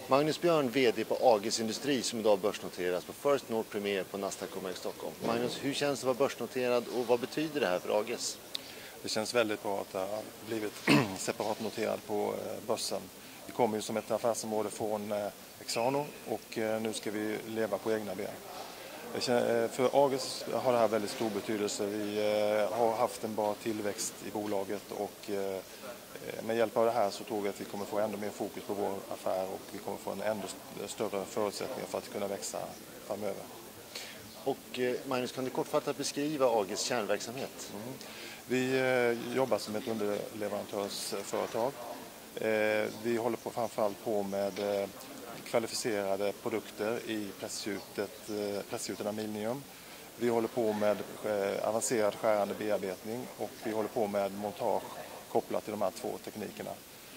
Magnus Björn, VD på AGES Industri, som idag börsnoteras på First North Premier på Nasdaq Commerce Stockholm. Magnus, hur känns det att vara börsnoterad och vad betyder det här för AGES? Det känns väldigt bra att det har blivit separat noterad på börsen. Vi kommer ju som ett affärsområde från Exano och nu ska vi leva på egna ben. För AGES har det här väldigt stor betydelse. Vi har haft en bra tillväxt i bolaget och med hjälp av det här så tror vi att vi kommer få ännu mer fokus på vår affär och vi kommer få en ännu större förutsättningar för att kunna växa framöver. Och Magnus, kan du kortfattat beskriva AGES kärnverksamhet? Vi jobbar som ett underleverantörsföretag. Vi håller framförallt på med kvalificerade produkter i pressgjuten aluminium. Vi håller på med avancerad skärande bearbetning och vi håller på med montage kopplat till de här två teknikerna.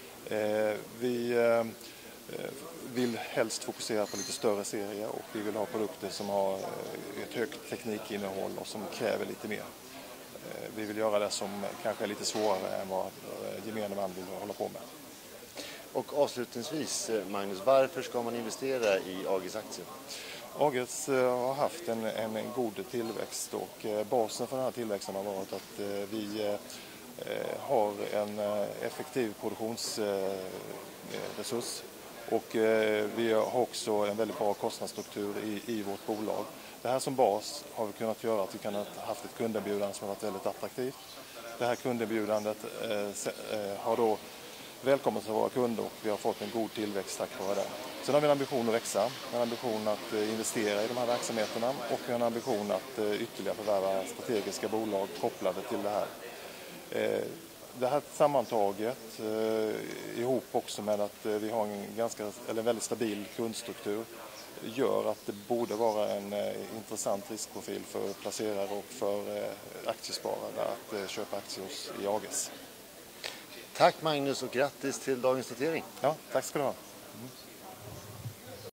Vi vill helst fokusera på lite större serier och vi vill ha produkter som har ett högt teknikinnehåll och som kräver lite mer. Vi vill göra det som kanske är lite svårare än vad gemene man vill hålla på med. Och avslutningsvis, Magnus, varför ska man investera i AGES-aktier? AGES har haft en god tillväxt och basen för den här tillväxten har varit att vi har en effektiv produktionsresurs och vi har också en väldigt bra kostnadsstruktur i vårt bolag. Det här som bas har vi kunnat göra att vi kunnat haft ett kunderbjudande som har varit väldigt attraktivt. Det här kunderbjudandet har då välkomnat av våra kunder och vi har fått en god tillväxt tack vare det. Sen har vi en ambition att växa, en ambition att investera i de här verksamheterna och en ambition att ytterligare förvärva strategiska bolag kopplade till det här. Det här sammantaget ihop också med att vi har en väldigt stabil kundstruktur gör att det borde vara en intressant riskprofil för placerare och för aktiesparare att köpa aktier i AGES. Tack Magnus och grattis till dagens notering. Ja, tack ska du ha.